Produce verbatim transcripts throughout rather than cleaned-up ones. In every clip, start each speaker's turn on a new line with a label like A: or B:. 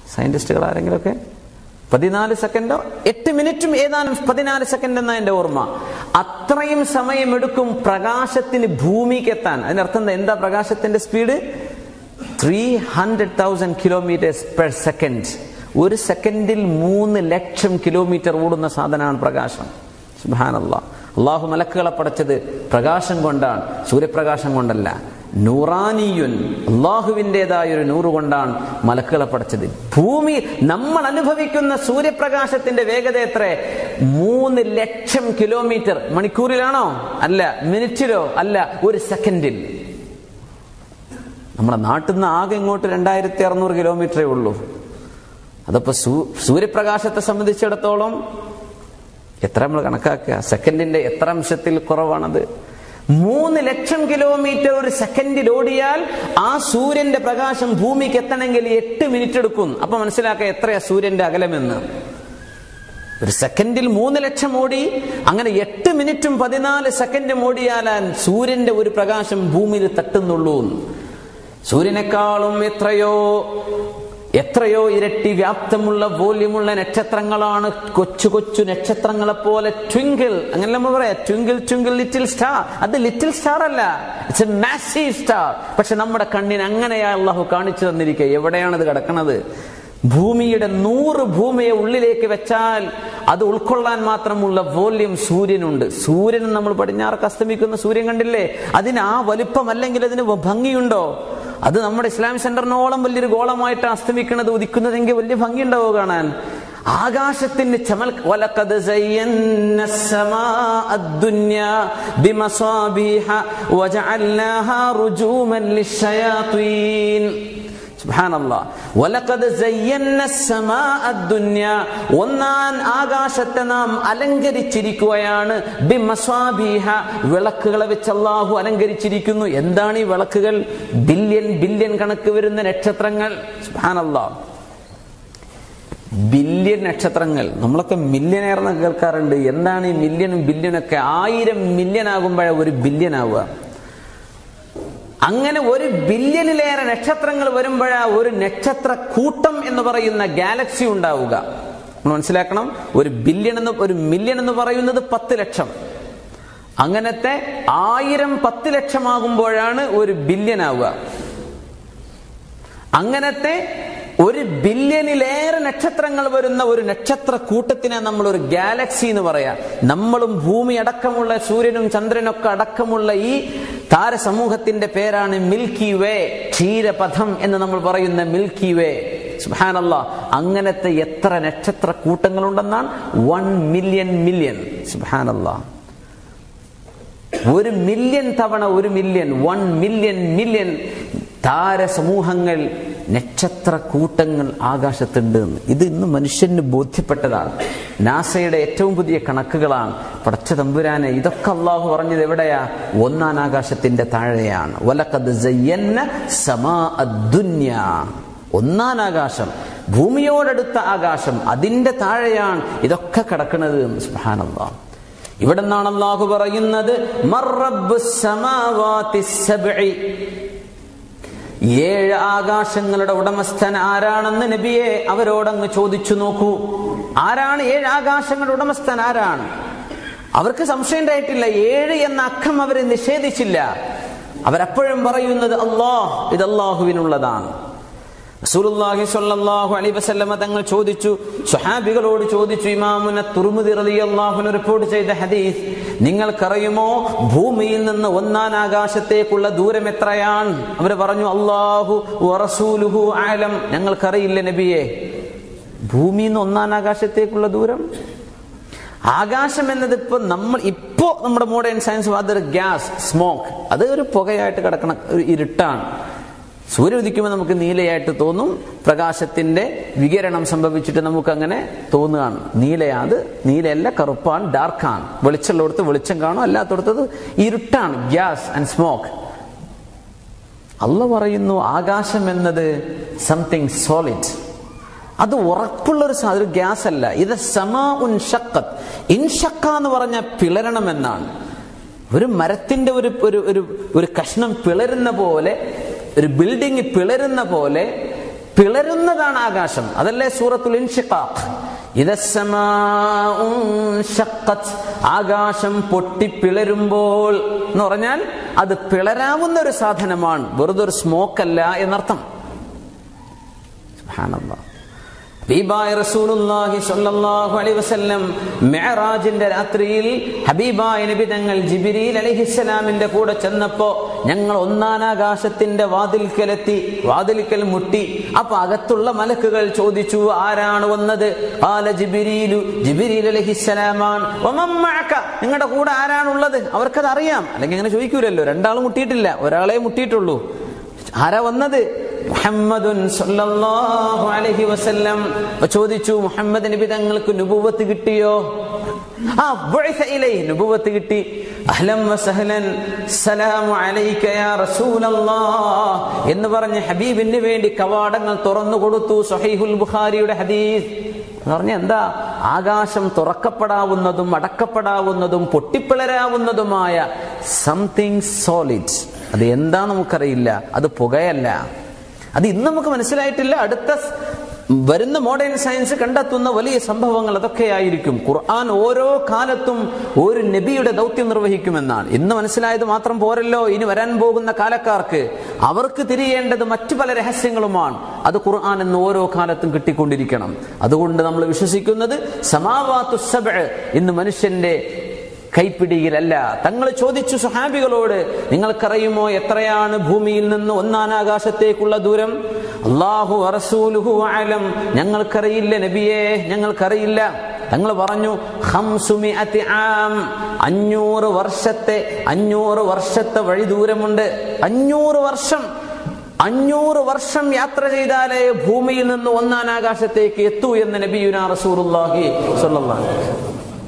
A: സയന്റിസ്റ്റുകൾ ആരെങ്കിലുമൊക്കെ പതിനാല് സെക്കൻഡോ എട്ട് മിനിറ്റും ഏതാനും പതിനാല് സെക്കൻഡ് എന്നാ എന്റെ ഓർമ്മ. അത്രയും സമയമെടുക്കും പ്രകാശത്തിന് ഭൂമിക്ക് എത്താൻ. അതിനർത്ഥം എന്താ? എന്താ പ്രകാശത്തിന്റെ speed? Three hundred thousand kilometres per second. ഒരു സെക്കൻഡിൽ മൂന്ന് ലക്ഷം കിലോമീറ്റർ ഓടുന്ന സാധനമാണ് പ്രകാശം. സുബ്ഹാനല്ലാഹ്. അള്ളാഹു മലക്കുകളെ പടച്ചത് പ്രകാശം കൊണ്ടാണ്, സൂര്യപ്രകാശം കൊണ്ടല്ല. നൂറാനിയുൻ, അള്ളാഹുവിൻ്റെതായ ഒരു നൂറ് കൊണ്ടാണ് മലക്കുകളെ പടച്ചത്. ഭൂമി നമ്മൾ അനുഭവിക്കുന്ന സൂര്യപ്രകാശത്തിന്റെ വേഗത എത്ര? മൂന്ന് ലക്ഷം കിലോമീറ്റർ. മണിക്കൂറിലാണോ? അല്ല. മിനിറ്റിലോ? അല്ല. ഒരു സെക്കൻഡിൽ. നമ്മുടെ നാട്ടിൽ നിന്ന് ആകെ ഇങ്ങോട്ട് രണ്ടായിരത്തി അറുന്നൂറ് കിലോമീറ്ററേ ഉള്ളൂ. അതപ്പോ സൂര്യപ്രകാശത്തെ സംബന്ധിച്ചിടത്തോളം എത്ര നമ്മൾ കണക്കാക്കുക? സെക്കൻഡിന്റെ എത്ര അംശത്തിൽ കുറവാണത്? മൂന്ന് ലക്ഷം കിലോമീറ്റർ ഒരു സെക്കൻഡിൽ ഓടിയാൽ ആ സൂര്യന്റെ പ്രകാശം ഭൂമിക്ക് എത്തണമെങ്കിൽ എട്ട് മിനിറ്റ് എടുക്കും. അപ്പൊ മനസ്സിലാക്കുക എത്രയാ സൂര്യന്റെ അകലമെന്ന്. ഒരു സെക്കൻഡിൽ മൂന്ന് ലക്ഷം ഓടി, അങ്ങനെ എട്ട് മിനിറ്റും പതിനാല് സെക്കൻഡും ഓടിയാലാൻ സൂര്യന്റെ ഒരു പ്രകാശം ഭൂമിയിൽ തട്ടുന്നുള്ളൂ. സൂര്യനേക്കാളും എത്രയോ എത്രയോ ഇരട്ടി വ്യാപ്തമുള്ള വോല്യമുള്ള നക്ഷത്രങ്ങളാണ് കൊച്ചു കൊച്ചു നക്ഷത്രങ്ങളെ പോലെ ട്വിങ്കിൾ. അങ്ങനെ നമ്മൾ പറയാ ട്വിങ്കിൾ ട്വിങ്കിൾ ലിറ്റിൽ സ്റ്റാർ. അത് ലിറ്റിൽ സ്റ്റാർ അല്ല, ഇറ്റ്സ് എ മാസീവ് സ്റ്റാർ. പക്ഷെ നമ്മുടെ കണ്ണിന് അങ്ങനെയാ അള്ളാഹു കാണിച്ചു തന്നിരിക്കുക. എവിടെയാണത് കിടക്കുന്നത്? ഭൂമിയുടെ നൂറ് ഭൂമിയെ ഉള്ളിലേക്ക് വെച്ചാൽ അത് ഉൾക്കൊള്ളാൻ മാത്രമുള്ള വോല്യം സൂര്യനുണ്ട്. സൂര്യൻ നമ്മൾ പടിഞ്ഞാറൊക്കെ അസ്തമിക്കുന്ന സൂര്യൻ കണ്ടില്ലേ? അതിന് ആ വലിപ്പം അല്ലെങ്കിൽ അതിന് ഭംഗിയുണ്ടോ? അത് നമ്മുടെ ഇസ്ലാമിക് സെന്ററിനോളം വലിയൊരു ഗോളമായിട്ട് അസ്തമിക്കുന്നത് ഉദിക്കുന്നതെങ്കിൽ വലിയ ഭംഗി ഉണ്ടാവോ കാണാൻ? ആകാശത്തിന്റെ ചമൽ. വലഖദ് സയ്യന്ന السماء الدنيا بمصابيح وجعلناها رجوما للشياطين. സുബ്ഹാനല്ലാഹ്. വലഖദ് സയ്യന്ന السماء الدنيا, ഒന്നാം ആകാശത്തെ നാം അലങ്കരിച്ചിരിക്കുകയാണ്. ബിമസ്വാബീഹ, വിളക്കുകളെ വെച്ച് അല്ലാഹു അലങ്കരിച്ചിരിക്കുന്നു. എന്താണ് ഈ വിളക്കുകൾ? ബില്യൺ ബില്യൺ കണക്ക് വരുന്ന നക്ഷത്രങ്ങൾ. സുബ്ഹാനല്ലാഹ്. ബില്യൺ നക്ഷത്രങ്ങൾ. നമ്മളൊക്കെ മില്യനെയർ എന്ന് കേൾക്കാറുണ്ട്. എന്താണ് ഈ മില്യനും ബില്യനൊക്കെ? ആയിരം മില്യൺ ആകുമ്പോഴേ ഒരു ബില്യൺ ആവുക. അങ്ങനെ ഒരു ബില്യണിലേറെ നക്ഷത്രങ്ങൾ വരുമ്പോഴാ ഒരു നക്ഷത്ര കൂട്ടം എന്ന് പറയുന്ന ഗാലക്സി ഉണ്ടാവുക. നമ്മൾ മനസ്സിലാക്കണം. ഒരു ബില്യൺ എന്ന് ഒരു മില്യൺ എന്ന് പറയുന്നത് പത്ത് ലക്ഷം. അങ്ങനത്തെ ആയിരം പത്ത് ലക്ഷമാകുമ്പോഴാണ് ഒരു ബില്യൺ ആവുക. അങ്ങനത്തെ ഒരു ബില്യണിലേറെ നക്ഷത്രങ്ങൾ വരുന്ന ഒരു നക്ഷത്ര കൂട്ടത്തിനെ നമ്മൾ ഒരു ഗാലക്സി എന്ന് പറയാം. നമ്മളും ഭൂമി അടക്കമുള്ള സൂര്യനും ചന്ദ്രനൊക്കെ അടക്കമുള്ള ഈ താരസമൂഹത്തിന്റെ പേരാണ് മിൽക്കി വേ, ക്ഷീരപഥം എന്ന് നമ്മൾ പറയുന്ന മിൽക്കി വേ. സുബ്ഹാനല്ലാഹ്. അങ്ങനത്തെ എത്ര നക്ഷത്ര കൂട്ടങ്ങളുണ്ടെന്നാണ്? One million million. സുബ്ഹാനല്ലാഹ്. ഒരു മില്യൺ തവണ ഒരു മില്യൺ, വൺ മില്യൺ മില്യൺ താരസമൂഹങ്ങൾ, നക്ഷത്ര കൂട്ടങ്ങൾ ആകാശത്തുണ്ട്. ഇത് ഇന്ന് മനുഷ്യന് ബോധ്യപ്പെട്ടതാണ്. നാസയുടെ ഏറ്റവും പുതിയ കണക്കുകളാണ്. പടച്ച തമ്പുരാനെ, ഇതൊക്കെ അള്ളാഹു പറഞ്ഞത് എവിടെയാ? ഒന്നാം ആകാശത്തിന്റെ താഴെയാണ്. വലഖദ് സയ്യന്ന സമാഅ ദുനിയ, ഒന്നാം ആകാശം, ഭൂമിയോടടുത്ത ആകാശം, അതിന്റെ താഴെയാണ് ഇതൊക്കെ കിടക്കുന്നത്. സുബ്ഹാനല്ലാഹ്. ഇവിടെ നിന്നാണ് അള്ളാഹു പറയുന്നത് മർറബ്ബുസ് സമാവാതി സബ്ഇ, ഏഴ് ആകാശങ്ങളുടെ ഉടമസ്ഥൻ ആരാണെന്ന് നബിയെ അവരോടങ്ങ് ചോദിച്ചു നോക്കൂ. ആരാണ് ഏഴ് ആകാശങ്ങളുടെ ഉടമസ്ഥൻ? ആരാണ്? അവർക്ക് സംശയം ഉണ്ടായിട്ടില്ല. ഏഴ് എന്ന അക്കം അവരെ നിഷേധിച്ചില്ല. അവരപ്പോഴും പറയുന്നത് അല്ലാഹ്, ഇത് അല്ലാഹുവിനുള്ളതാണ്. റസൂലുള്ളാഹി സ്വല്ലല്ലാഹു അലൈഹി വസല്ലമ തങ്ങൾ ചോദിച്ചു, സ്വഹാബികളോട് ചോദിച്ചു. ഇമാമുന തുർമുദി റളിയല്ലാഹു അൻഹു റിപ്പോർട്ട് ചെയ്ത ഹദീസ്, നിങ്ങൾക്കറിയുമോ ഭൂമിയിൽ നിന്ന് ഒന്നാം ആകാശത്തേക്കുള്ള ദൂരം എത്രയാണ്? അവർ പറഞ്ഞു അല്ലാഹു വറസൂലുഹു അഅലം, ഞങ്ങൾക്കറിയില്ല നബിയെ. ഭൂമിയിൽ നിന്ന് ഒന്നാം ആകാശത്തേക്കുള്ള ദൂരം. ആകാശം എന്നത് ഇപ്പൊ നമ്മൾ ഇപ്പോ നമ്മുടെ മോഡേൺ സയൻസ് അതൊരു ഗ്യാസ്, സ്മോക്ക്, അത് ഒരു പുകയായിട്ട് കിടക്കണ ഒരു ഇരുട്ടാണ്. സൂര്യൻ ഉദിക്കുമ്പോൾ നമുക്ക് നീലയായിട്ട് തോന്നും. പ്രകാശത്തിന്റെ വികിരണം സംഭവിച്ചിട്ട് നമുക്ക് അങ്ങനെ തോന്നുകയാണ്. നീലയാ? അത് നീലയല്ല, കറുപ്പാണ്, ഡാർക്കാണ്. വെളിച്ചമുള്ളിടത്ത് വെളിച്ചം കാണും, അല്ലാത്തടത്തത് ഇരുട്ടാണ്, ഗ്യാസ് ആൻഡ് സ്മോക്ക്. അള്ളാഹു പറയുന്നു ആകാശം എന്നത് സംതിങ് സോളിഡ്, അത് ഉറപ്പുള്ളൊരു സാധനം, ഒരു ഗ്യാസ് അല്ല. ഇത് സമാഉൻ ഷഖത്ത്, ഇൻഷക്ക എന്ന് പറഞ്ഞ പിളരണം എന്നാണ്. ഒരു മരത്തിന്റെ ഒരു ഒരു ഒരു കഷ്ണം പിളരുന്ന പോലെ, ഒരു ബിൽഡിംഗ് പിളരുന്ന പോലെ പിളരുന്നതാണ് ആകാശം. അതല്ലേ സൂറത്തുൽ ഇൻഷിഖാഖ്, ഇദസ്സമാഉ ശഖ്ഖത്, ആകാശം പൊട്ടിപ്പിളരുമ്പോൾ എന്ന് പറഞ്ഞാൽ അത് പിളരാവുന്ന ഒരു സാധനമാണ്, വെറുതെ ഒരു സ്മോക്ക് അല്ല എന്നർത്ഥം. സുബ്ഹാനല്ലാഹ്. ഹബീബായ റസൂലുള്ളാഹി സ്വല്ലല്ലാഹു അലൈഹി വസല്ലം മിഅ്റാജിന്റെ രാത്രിയിൽ ഹബീബായ നബി തങ്ങൾ ജിബ്രീൽ അലൈഹിസ്സലാമിന്റെ കൂടെ ചെന്നപ്പോ ഞങ്ങൾ ഒന്നാം ആകാശത്തിന്റെ വാതിൽക്കലെത്തി, വാതിൽക്കൽ മുട്ടി. അപ്പൊ അകത്തുള്ള മലക്കുകൾ ചോദിച്ചു, ആരാണ് വന്നത്? ഖാല ജിബ്രീലു, ജിബ്രീൽ അലൈഹിസ്സലാമാണ്. വമൻ മഅക, നിങ്ങളുടെ കൂടെ ആരാണുള്ളത്? അവർക്കത് അറിയാം, അല്ലെങ്കിൽ അങ്ങനെ ചോദിക്കൂലല്ലോ. രണ്ടാളും മുട്ടിയിട്ടില്ല, ഒരാളെ മുട്ടിയിട്ടുള്ളൂ. ആരാ വന്നത്? മുഹമ്മദുൻ സല്ലല്ലാഹു അലൈഹി വസല്ലം. ചോദിച്ചു, മുഹമ്മദ് നബി തങ്ങൾക്ക് നുബുവത്ത് കിട്ടിയോ? ആ ബുഇസ ഇലൈഹി, നുബുവത്ത് കിട്ടി. അഹ്ലൻ വസഹ്ലൻ, സലാമു അലൈക യാ റസൂലല്ലാഹ് എന്ന് പറഞ്ഞ് ഹബീബിന് വേണ്ടി കവാടങ്ങൾ തുറന്നു കൊടുത്തു. സ്വഹീഹുൽ ബുഖാരിയുടെ ഹദീസ് എന്ന് പറഞ്ഞ എന്താ? ആകാശം തുറക്കപ്പെടാവുന്നതും അടക്കപ്പെടാവുന്നതും പൊട്ടിപ്പിളരാവുന്നതുമായ സംതിങ് സോളിഡ്. അത് എന്താ നമുക്കറിയില്ല, അത് പുകയല്ല. അത് ഇന്ന് നമുക്ക് മനസ്സിലായിട്ടില്ല. അടുത്ത വരുന്ന മോഡേൺ സയൻസ് കണ്ടെത്തുന്ന വലിയ സംഭവങ്ങൾ അതൊക്കെയായിരിക്കും. ഖുർആൻ ഓരോ കാലത്തും ഒരു നബിയുടെ ദൗത്യം നിർവഹിക്കുമെന്നാണ്. ഇന്ന് മനസ്സിലായത് മാത്രം പോരല്ലോ, ഇനി വരാൻ പോകുന്ന കാലക്കാർക്ക് അവർക്ക് തിരിയേണ്ടത് മറ്റു പല രഹസ്യങ്ങളുമാണ്. അത് ഖുർആൻ ഇന്ന് ഓരോ കാലത്തും കിട്ടിക്കൊണ്ടിരിക്കണം. അതുകൊണ്ട് നമ്മൾ വിശ്വസിക്കുന്നത് സമാവാതു സബ്അ് ഇന്ന് മനുഷ്യന്റെ കൈപ്പിടിയിലല്ല. തങ്ങൾ ചോദിച്ചു സ്വഹാബികളോട്, നിങ്ങൾക്കറിയുമോ എത്രയാണ് ഭൂമിയിൽ നിന്ന് ഒന്നാം ആകാശത്തേക്കുള്ള ദൂരം? അല്ലാഹു വറസൂലുഹു അഅലം, ഞങ്ങൾക്കറിയില്ല നബിയേ, ഞങ്ങൾക്കറിയില്ല. തങ്ങൾ പറഞ്ഞു, ഖംസുമിഅതി ആം, അഞ്ഞൂറ് വർഷത്തെ അഞ്ഞൂറ് വർഷത്തെ വഴി ദൂരമുണ്ട്. അഞ്ഞൂറ് വർഷം അഞ്ഞൂറ് വർഷം യാത്ര ചെയ്താലേ ഭൂമിയിൽ നിന്ന് ഒന്നാം ആകാശത്തേക്ക് എത്തൂ എന്ന് നബിയുനാ റസൂലുള്ളാഹി സ്വല്ലല്ലാഹു അലൈഹി വസല്ലം.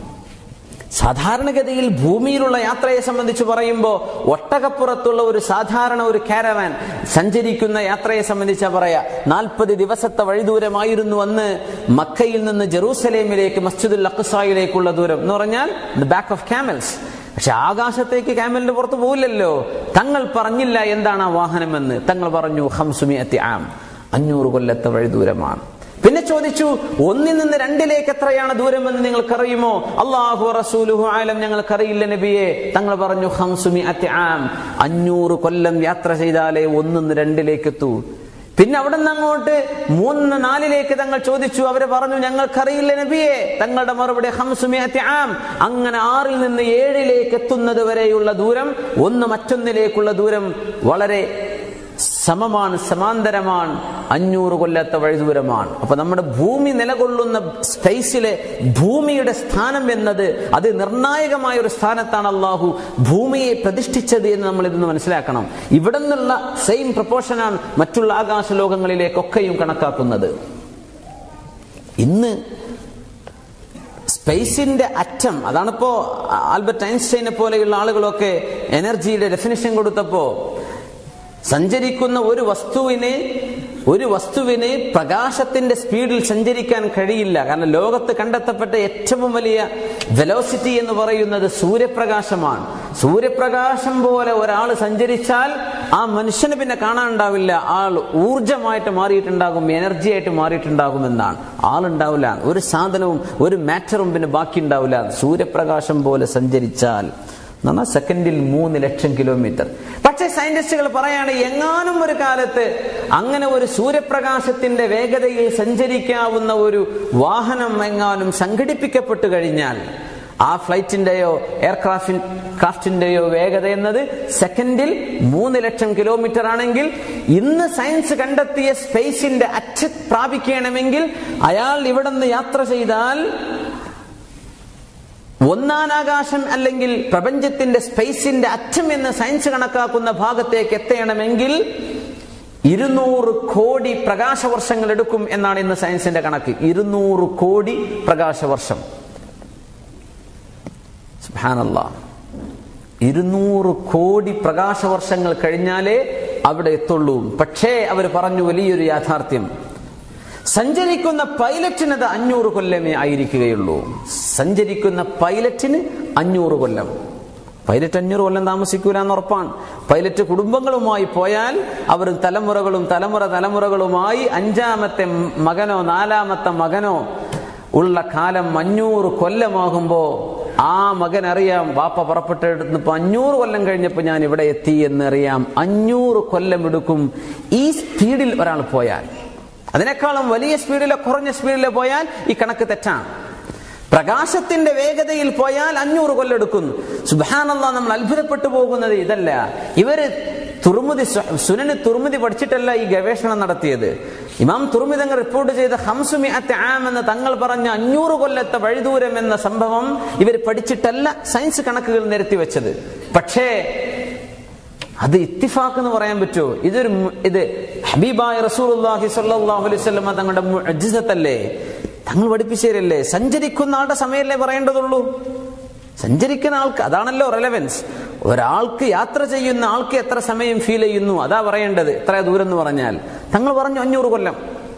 A: സാധാരണഗതിയിൽ ഭൂമിയിലുള്ള യാത്രയെ സംബന്ധിച്ച് പറയുമ്പോൾ ഒട്ടകപ്പുറത്തുള്ള ഒരു സാധാരണ ഒരു കാരവാൻ സഞ്ചരിക്കുന്ന യാത്രയെ സംബന്ധിച്ചാ പറയാ, നാൽപ്പത് ദിവസത്തെ വഴിദൂരമായിരുന്നു അന്ന് മക്കയിൽ നിന്ന് ജെറൂസലേമിലേക്ക് മസ്ജിദുൽ അഖ്സായിലേക്കുള്ള ദൂരം എന്ന് പറഞ്ഞാൽ ദ ബാക്ക് ഓഫ് ക്യാമൽസ്. പക്ഷെ ആകാശത്തേക്ക് ക്യാമലിന്റെ പുറത്ത് പോവില്ലല്ലോ. തങ്ങൾ പറഞ്ഞില്ല എന്താണ് ആ വാഹനമെന്ന്. തങ്ങൾ പറഞ്ഞു ഖംസുമിഅതി ആം, അഞ്ഞൂറ് കൊല്ലത്തെ വഴിദൂരമാണ്. പിന്നെ ചോദിച്ചു, ഒന്നിൽ നിന്ന് രണ്ടിലേക്ക് എത്രയാണ് ദൂരമെന്ന് നിങ്ങൾക്കറിയുമോ? അല്ലാഹു റസൂലുഹു അഅലം, ഞങ്ങൾക്കറിയില്ല നബിയെ. തങ്ങൾ പറഞ്ഞു ഖംസുമിഅതി ആം, അഞ്ഞൂറ് കൊല്ലം യാത്ര ചെയ്താലേ ഒന്നിന്ന് രണ്ടിലേക്ക് എത്തൂ. പിന്നെ അവിടെ നിന്ന് അങ്ങോട്ട് മൂന്ന് നാലിലേക്ക് തങ്ങൾ ചോദിച്ചു. അവര് പറഞ്ഞു ഞങ്ങൾക്കറിയില്ല നബിയെ. തങ്ങളുടെ മറുപടി ഖംസുമിഅതി ആം, അങ്ങനെ ആറിൽ നിന്ന് ഏഴിലേക്ക് എത്തുന്നത് വരെയുള്ള ദൂരം ഒന്ന് മറ്റൊന്നിലേക്കുള്ള ദൂരം വളരെ സമമാണ്, സമാന്തരമാണ്, അഞ്ഞൂറ് കൊല്ലത്തെ വഴിദൂരമാണ്. അപ്പൊ നമ്മുടെ ഭൂമി നിലകൊള്ളുന്ന സ്പേസിലെ ഭൂമിയുടെ സ്ഥാനം എന്നത് അത് നിർണായകമായ ഒരു സ്ഥാനത്താണ് അള്ളാഹു ഭൂമിയെ പ്രതിഷ്ഠിച്ചത് എന്ന് നമ്മൾ ഇതൊന്ന് മനസ്സിലാക്കണം. ഇവിടെ നിന്നുള്ള സെയിം പ്രപ്പോർഷനാണ് മറ്റുള്ള ആകാശ ലോകങ്ങളിലേക്കൊക്കെയും കണക്കാക്കുന്നത്. ഇന്ന് സ്പേസിന്റെ അറ്റം, അതാണിപ്പോ ആൽബർട്ട് ഐൻസ്റ്റൈനെ പോലെയുള്ള ആളുകളൊക്കെ എനർജിയുടെ ഡെഫിനിഷൻ കൊടുത്തപ്പോ, സഞ്ചരിക്കുന്ന ഒരു വസ്തുവിനെ ഒരു വസ്തുവിന് പ്രകാശത്തിന്റെ സ്പീഡിൽ സഞ്ചരിക്കാൻ കഴിയില്ല. കാരണം ലോകത്ത് കണ്ടെത്തപ്പെട്ട ഏറ്റവും വലിയ വെലോസിറ്റി എന്ന് പറയുന്നത് സൂര്യപ്രകാശമാണ്. സൂര്യപ്രകാശം പോലെ ഒരാൾ സഞ്ചരിച്ചാൽ ആ മനുഷ്യന് പിന്നെ കാണാനുണ്ടാവില്ല. ആൾ ഊർജമായിട്ട് മാറിയിട്ടുണ്ടാകും, എനർജി ആയിട്ട് മാറിയിട്ടുണ്ടാകും എന്നാണ്. ആളുണ്ടാവില്ല, ഒരു സാധനവും ഒരു മാറ്ററും പിന്നെ ബാക്കി ഉണ്ടാവില്ല. സൂര്യപ്രകാശം പോലെ സഞ്ചരിച്ചാൽ എന്നാൽ സെക്കൻഡിൽ മൂന്ന് ലക്ഷം കിലോമീറ്റർ. പക്ഷേ സയന്റിസ്റ്റുകൾ പറയാണ്, എങ്ങാനും ഒരു കാലത്ത് അങ്ങനെ ഒരു സൂര്യപ്രകാശത്തിന്റെ വേഗതയിൽ സഞ്ചരിക്കാവുന്ന ഒരു വാഹനം എങ്ങാനും സംഘടിപ്പിക്കപ്പെട്ടു കഴിഞ്ഞാൽ ആ ഫ്ലൈറ്റിന്റെയോ എയർക്രാഫ്റ്റ് ക്രാഫ്റ്റിന്റെയോ വേഗത എന്നത് സെക്കൻഡിൽ മൂന്ന് ലക്ഷം കിലോമീറ്റർ ആണെങ്കിൽ, ഇന്ന് സയൻസ് കണ്ടെത്തിയ സ്പേസിന്റെ അറ്റം പ്രാപിക്കണമെങ്കിൽ അയാൾ ഇവിടെ നിന്ന് യാത്ര ചെയ്താൽ ഒന്നാം ആകാശം അല്ലെങ്കിൽ പ്രപഞ്ചത്തിന്റെ സ്പേസിന്റെ അറ്റം എന്ന് സയൻസ് കണക്കാക്കുന്ന ഭാഗത്തേക്ക് എത്തണമെങ്കിൽ ഇരുന്നൂറ് കോടി പ്രകാശവർഷങ്ങൾ എടുക്കും എന്നാണ് ഇന്ന് സയൻസിന്റെ കണക്ക്. ഇരുന്നൂറ് കോടി പ്രകാശവർഷം. സുബ്ഹാനല്ലാഹ്, ഇരുന്നൂറ് കോടി പ്രകാശവർഷങ്ങൾ കഴിഞ്ഞാലേ അവിടെ എത്തുള്ളൂ. പക്ഷേ അവർ പറഞ്ഞു വലിയൊരു യാഥാർത്ഥ്യം, സഞ്ചരിക്കുന്ന പൈലറ്റിന് അത് അഞ്ഞൂറ് കൊല്ലമേ ആയിരിക്കുകയുള്ളൂ. സഞ്ചരിക്കുന്ന പൈലറ്റിന് അഞ്ഞൂറ് കൊല്ലം. പൈലറ്റ് അഞ്ഞൂറ് കൊല്ലം താമസിക്കൂല എന്ന് ഉറപ്പാണ്. പൈലറ്റ് കുടുംബങ്ങളുമായി പോയാൽ അവർ തലമുറകളും തലമുറ തലമുറകളുമായി അഞ്ചാമത്തെ മകനോ നാലാമത്തെ മകനോ ഉള്ള കാലം അഞ്ഞൂറ് കൊല്ലമാകുമ്പോ ആ മകൻ അറിയാം വാപ്പ പുറപ്പെട്ടെടുത്തപ്പോ അഞ്ഞൂറ് കൊല്ലം കഴിഞ്ഞപ്പോ ഞാൻ ഇവിടെ എത്തി എന്നറിയാം. അഞ്ഞൂറ് കൊല്ലം എടുക്കും ഈ സ്പീഡിൽ ഒരാൾ പോയാൽ. അതിനേക്കാളും വലിയ സ്പീഡിലോ കുറഞ്ഞ സ്പീഡിലോ പോയാൽ ഈ കണക്ക് തെറ്റാണ്. പ്രകാശത്തിന്റെ വേഗതയിൽ പോയാൽ അഞ്ഞൂറ് കൊല്ലം എടുക്കുന്നു. സുബ്ഹാനല്ലാഹ്, നമ്മൾ അത്ഭുതപ്പെട്ടു പോകുന്നത് ഇതല്ല. ഇവര് തുർമുദി സുനന് തുർമുദി പഠിച്ചിട്ടല്ല ഈ ഗവേഷണം നടത്തിയത്. ഇമാം തുർമുദി തങ്ങൾ റിപ്പോർട്ട് ചെയ്ത ഖംസുമിഅത്ത് ആം എന്ന് തങ്ങൾ പറഞ്ഞ അഞ്ഞൂറ് കൊല്ലത്തെ വഴിദൂരം എന്ന സംഭവം ഇവർ പഠിച്ചിട്ടല്ല സയൻസ് കണക്കുകൾ നിരത്തി വെച്ചത്. പക്ഷേ അത് ഇത്തിഫാഖ് എന്ന് പറയാൻ പറ്റുമോ? ഇതൊരു ഇത് ഹബീബായ റസൂലുള്ളാഹി സ്വല്ലല്ലാഹു അലൈഹി വസല്ലം തങ്ങളുടെ മുഅ്ജിസത്തല്ലേ? തങ്ങൾ പഠിപ്പിച്ചേരല്ലേ? സഞ്ചരിക്കുന്ന ആളുടെ സമയമല്ലേ പറയേണ്ടതുള്ളൂ. സഞ്ചരിക്കുന്ന ആൾക്ക് അതാണല്ലോ റെലവൻസ്. ഒരാൾക്ക് യാത്ര ചെയ്യുന്ന ആൾക്ക് എത്ര സമയം ഫീൽ ചെയ്യുന്നു അതാ പറയേണ്ടത്. എത്ര ദൂരം എന്ന് പറഞ്ഞാൽ തങ്ങൾ പറഞ്ഞു അഞ്ഞൂറ് കൊല്ലം.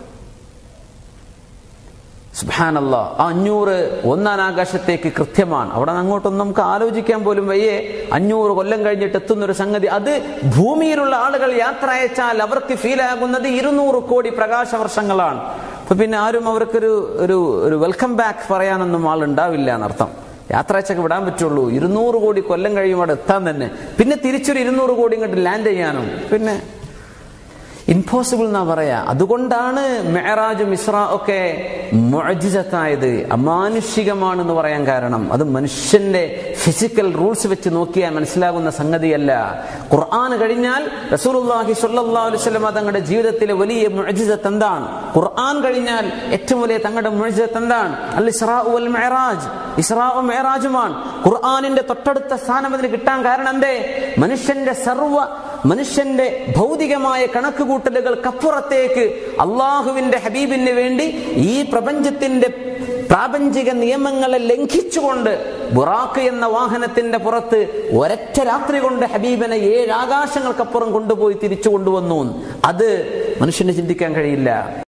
A: സുബ്ഹാനല്ലാഹ്, ആ അഞ്ഞൂറ് ഒന്നാം ആകാശത്തേക്ക് കൃത്യമാണ്. അവിടെ അങ്ങോട്ടൊന്നും നമുക്ക് ആലോചിക്കാൻ പോലും വയ്യേ. അഞ്ഞൂറ് കൊല്ലം കഴിഞ്ഞിട്ട് എത്തുന്നൊരു സംഗതി. അത് ഭൂമിയിലുള്ള ആളുകൾ യാത്ര അയച്ചാൽ അവർക്ക് ഫീൽ ആകുന്നത് ഇരുന്നൂറ് കോടി പ്രകാശ വർഷങ്ങളാണ്. അപ്പൊ പിന്നെ ആരും അവർക്കൊരു ഒരു ഒരു വെൽക്കം ബാക്ക് പറയാനൊന്നും ആളുണ്ടാവില്ല എന്നർത്ഥം. യാത്ര അയച്ചൊക്കെ വിടാൻ പറ്റുള്ളൂ. ഇരുന്നൂറ് കോടി കൊല്ലം കഴിയുമ്പോൾ അവിടെ എത്താൻ തന്നെ. പിന്നെ തിരിച്ചൊരു ഇരുന്നൂറ് കോടി ഇങ്ങോട്ട് ലാൻഡ് ചെയ്യാനും പിന്നെ ഇംപോസിബിൾ എന്നാ പറയാ. അതുകൊണ്ടാണ് മെഹറാജും ഇസ്രാ ഒക്കെ മുഅ്ജിസത്തായത്, അമാനുഷികമാണെന്ന് പറയാൻ കാരണം. അത് മനുഷ്യന്റെ ഫിസിക്കൽ റൂൾസ് വെച്ച് നോക്കിയാൽ മനസ്സിലാകുന്ന സംഗതിയല്ല. ഖുർആൻ കഴിഞ്ഞാൽ റസൂലുള്ളാഹി സ്വല്ലല്ലാഹു അലൈഹി വസല്ലം തങ്ങളുടെ ജീവിതത്തിലെ വലിയ മുഅ്ജിസത്ത് എന്താണ്? ഖുർആൻ കഴിഞ്ഞാൽ ഏറ്റവും വലിയ തങ്ങളുടെ മുഅ്ജിസത്ത് എന്താണ്? അൽ ഇസ്രാ വൽ മിഅ്റാജ്. ഇസ്രാഉം മിഅ്റാജുമാണ്. ഖുർആനിന്റെ തൊട്ടടുത്ത സ്ഥാനം അതിന് കിട്ടാൻ കാരണം എന്തേ? മനുഷ്യന്റെ സർവ്വ മനുഷ്യന്റെ ഭൗതികമായ കണക്കുകൂട്ടലുകൾക്കപ്പുറത്തേക്ക് അള്ളാഹുവിന്റെ ഹബീബിന് വേണ്ടി ഈ പ്രപഞ്ചത്തിന്റെ പ്രാപഞ്ചിക നിയമങ്ങളെ ലംഘിച്ചുകൊണ്ട് ബുറാഖ് എന്ന വാഹനത്തിന്റെ പുറത്ത് ഒരൊറ്റ രാത്രി കൊണ്ട് ഹബീബിനെ ഏഴ് ആകാശങ്ങൾക്കപ്പുറം കൊണ്ടുപോയി തിരിച്ചു കൊണ്ടുവന്നു. അത് മനുഷ്യന് ചിന്തിക്കാൻ കഴിയില്ല.